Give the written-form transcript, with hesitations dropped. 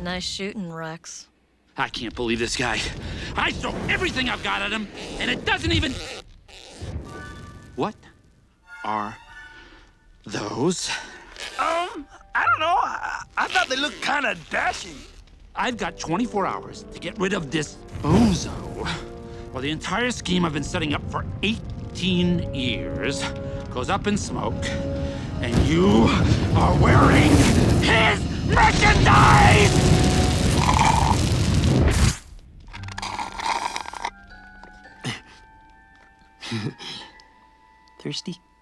Nice shooting, Rex. I can't believe this guy. I throw everything I've got at him, and it doesn't even... What are those? I don't know. I thought they looked kind of dashing. I've got 24 hours to get rid of this bozo. Well, the entire scheme I've been setting up for 18 years goes up in smoke, and you are wearing his merchandise! Thirsty?